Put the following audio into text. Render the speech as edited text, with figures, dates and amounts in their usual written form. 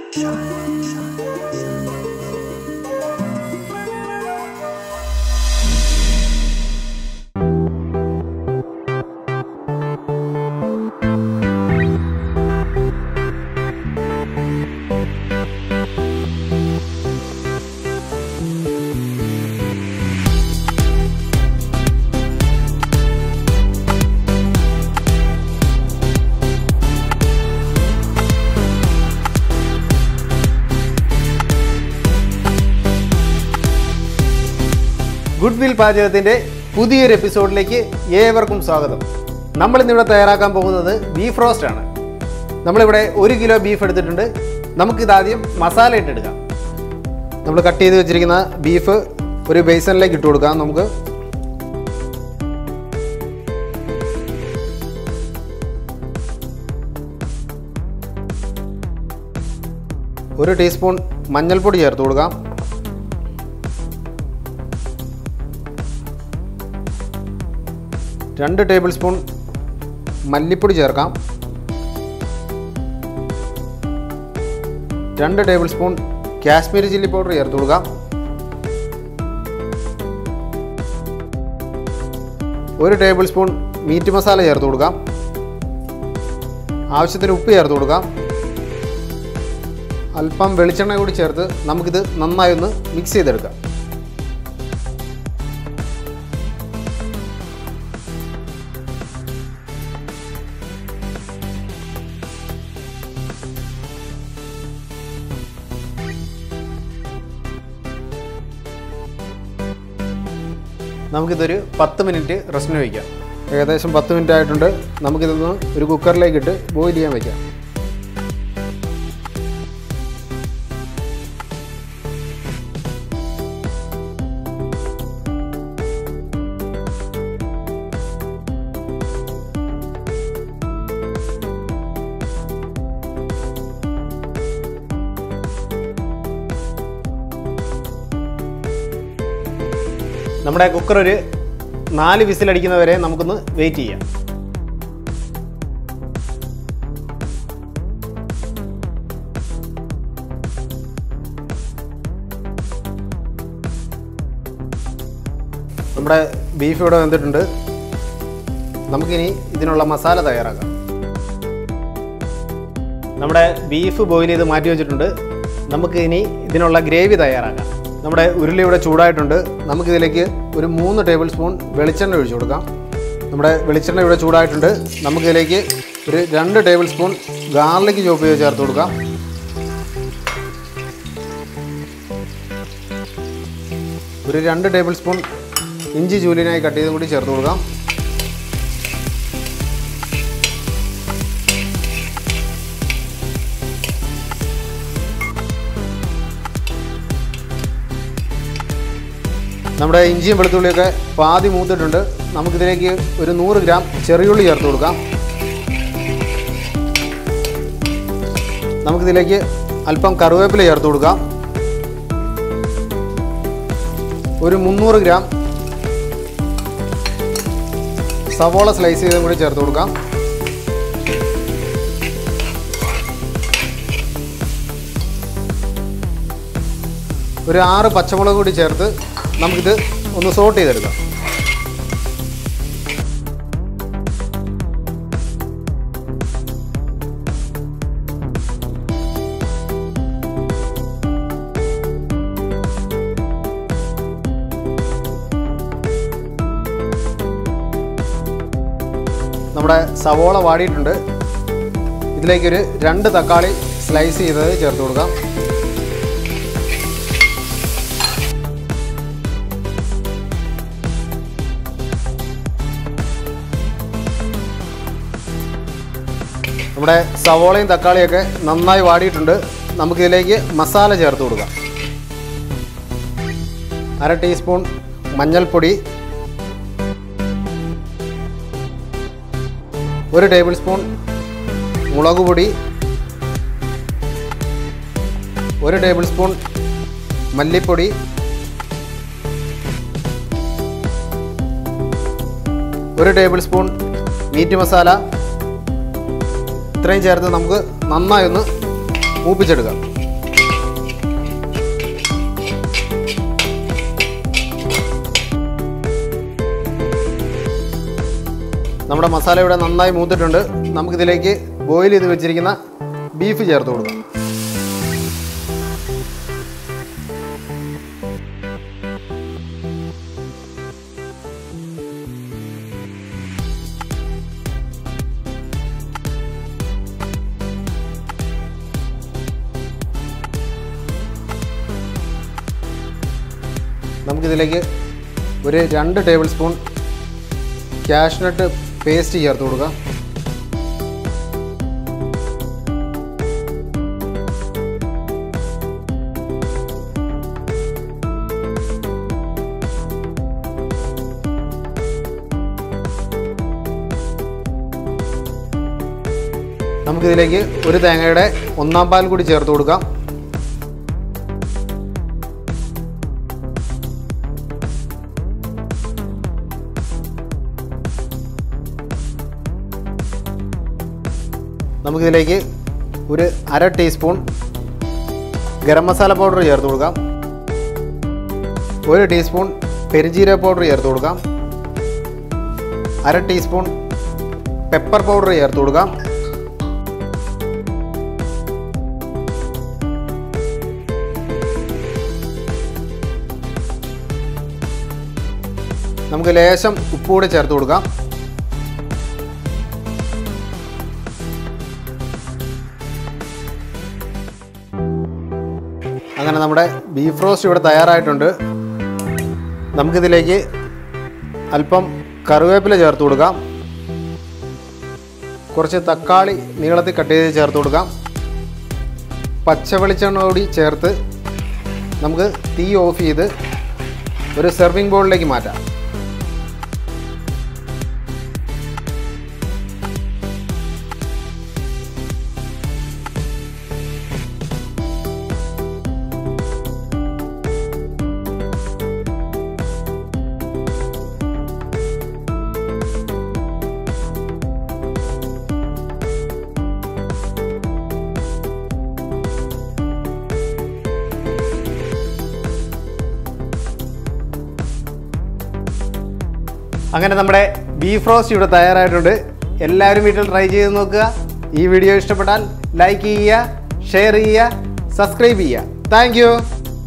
Goodwill പാചകത്തിൻ്റെ പുതിയൊരു എപ്പിസോഡിലേക്ക് ഏവർക്കും സ്വാഗതം. നമ്മളിന്നിവിടെ തയ്യാറാക്കാൻ പോകുന്നത് ബീഫ് റോസ്റ്റ് ആണ്. നമ്മളിവിടെ 1 കിലോ ബീഫ് എടുത്തിട്ടുണ്ട്. നമുക്കിതാദ്യം മസാല ഇട്ടെടുക്കാം. നമ്മൾ കട്ട് ചെയ്ത് വെച്ചിരിക്കുന്ന ബീഫ് ഒരു ബേസണിലേക്ക് ഇട്ട് കൊടുക്കാം. നമുക്ക് ഒരു ടീസ്പൂൺ മഞ്ഞൾപ്പൊടി ചേർത്ത് കൊടുക്കാം. 2 ടേബിൾ സ്പൂൺ മല്ലിപ്പൊടി ചേർക്കാം. 2 table spoon Kashmiri chilli powder ചേർത്ത് കൊടുക്കാം. 1 ടേബിൾ സ്പൂൺ മീറ്റ് മസാല ചേർത്ത് കൊടുക്കാം. ആവശ്യത്തിന് ഉപ്പ് ചേർത്ത് കൊടുക്കാം. അല്പം വെളിച്ചെണ്ണ കൂടി ചേർത്ത് നമുക്കിത് നന്നായി ഒന്ന് മിക്സ് ചെയ്തെടുക്കാം. നമുക്കിതൊരു 10 മിനിറ്റ് റെസ്റ്റിന് വയ്ക്കാം. ഏകദേശം 10 മിനിറ്റ് ആയിട്ടുണ്ട്. നമുക്കിതൊന്ന് ഒരു കുക്കറിലേക്ക് ഇട്ട് ബോയിൽ ചെയ്യാൻ വയ്ക്കാം. നമ്മുടെ കുക്കർ ഒരു 4 വിസിലടിക്കുന്നവരെ നമുക്കൊന്ന് വെയിറ്റ് ചെയ്യാം. നമ്മുടെ ബീഫ് ഇവിടെ വെന്തിട്ടുണ്ട്. നമുക്കിനി ഇതിനുള്ള മസാല തയ്യാറാക്കാം. നമ്മുടെ ബീഫ് ബോയിൽ ചെയ്ത് മാറ്റി വെച്ചിട്ടുണ്ട്. നമുക്ക് ഇനി ഇതിനുള്ള ഗ്രേവി തയ്യാറാക്കാം. നമ്മുടെ ഉരുളി ഇവിടെ ചൂടായിട്ടുണ്ട്. നമുക്കിതിലേക്ക് ഒരു 3 ടേബിൾ സ്പൂൺ വെളിച്ചെണ്ണ ഒഴിച്ചു കൊടുക്കാം. നമ്മുടെ വെളിച്ചെണ്ണ ഇവിടെ ചൂടായിട്ടുണ്ട്. നമുക്കിതിലേക്ക് ഒരു 2 ടേബിൾ സ്പൂൺ ഗാർലിക് ചോപ്പ് ചെയ്ത് ചേർത്ത് കൊടുക്കാം. ഒരു 2 ടേബിൾ സ്പൂൺ ഇഞ്ചി ജൂലിനായി കട്ട് ചെയ്തും കൂടി ചേർത്ത് കൊടുക്കാം. നമ്മുടെ ഇഞ്ചിയും വെളുത്തുള്ളിയൊക്കെ പാതി മൂത്തിട്ടുണ്ട്. നമുക്കിതിലേക്ക് ഒരു 100 ഗ്രാം ചെറിയുള്ളി ചേർത്ത് കൊടുക്കാം. നമുക്കിതിലേക്ക് അല്പം കറിവേപ്പില ചേർത്ത് കൊടുക്കാം. ഒരു 300 ഗ്രാം സവോള സ്ലൈസ് ചെയ്തും കൂടി ചേർത്ത് കൊടുക്കാം. ഒരു 6 പച്ചമുളക് കൂടി ചേർത്ത് നമുക്കിത് ഒന്ന് സോട്ട് ചെയ്തെടുക്കാം. നമ്മുടെ സവോള വാടിയിട്ടുണ്ട്. ഇതിലേക്കൊരു 2 തക്കാളി സ്ലൈസ് ചെയ്തത് ചേർത്ത് കൊടുക്കാം. നമ്മുടെ സവോളയും തക്കാളിയൊക്കെ നന്നായി വാടിയിട്ടുണ്ട്. നമുക്കിതിലേക്ക് മസാല ചേർത്ത് കൊടുക്കാം. 1/2 ടീസ്പൂൺ മഞ്ഞൾപ്പൊടി, 1 ടേബിൾ സ്പൂൺ മുളക് പൊടി, 1 ടേബിൾ സ്പൂൺ മല്ലിപ്പൊടി, 1 ടേബിൾ സ്പൂൺ മീറ്റ് മസാല. ഇത്രയും ചേർത്ത് നമുക്ക് നന്നായി ഒന്ന് മൂപ്പിച്ചെടുക്കാം. നമ്മുടെ മസാല ഇവിടെ നന്നായി മൂത്തിട്ടുണ്ട്. നമുക്കിതിലേക്ക് ബോയിൽ ചെയ്ത് വെച്ചിരിക്കുന്ന ബീഫ് ചേർത്ത് കൊടുക്കാം. നമുക്കിതിലേക്ക് ഒരു 2 ടേബിൾ സ്പൂൺ കാഷ്നട്ട് പേസ്റ്റ് ചേർത്ത് കൊടുക്കാം. നമുക്കിതിലേക്ക് ഒരു തേങ്ങയുടെ 1/4 പാൽ കൂടി ചേർത്ത് കൊടുക്കാം. നമുക്കിതിലേക്ക് ഒരു 1/2 ടീസ്പൂൺ ഗരം മസാല പൗഡർ ചേർത്ത് കൊടുക്കാം. 1 ടീസ്പൂൺ പെരുംജീരക പൗഡർ ചേർത്ത് കൊടുക്കാം. 1/2 ടീസ്പൂൺ പെപ്പർ പൗഡർ ചേർത്ത് കൊടുക്കാം. നമുക്ക് ലേശം ഉപ്പ് കൂടി ചേർത്ത് കൊടുക്കാം. അങ്ങനെ നമ്മുടെ ബീഫ് റോസ്റ്റ് ഇവിടെ തയ്യാറായിട്ടുണ്ട്. നമുക്കിതിലേക്ക് അല്പം കറിവേപ്പില ചേർത്ത് കൊടുക്കാം. കുറച്ച് തക്കാളി നീളത്തിൽ കട്ട് ചെയ്ത് ചേർത്ത് കൊടുക്കാം. പച്ച വെളിച്ചെണ്ണ കൂടി ചേർത്ത് നമുക്ക് തീ ഓഫ് ചെയ്ത് ഒരു സെർവിങ് ബൗളിലേക്ക് മാറ്റാം. അങ്ങനെ നമ്മുടെ ബീഫ് റോസ്റ്റ് ഇവിടെ തയ്യാറായിട്ടുണ്ട്. എല്ലാവരും വീട്ടിൽ ട്രൈ ചെയ്ത് നോക്കുക. ഈ വീഡിയോ ഇഷ്ടപ്പെട്ടാൽ ലൈക്ക് ചെയ്യുക, ഷെയർ ചെയ്യുക, സബ്സ്ക്രൈബ് ചെയ്യുക. Thank U.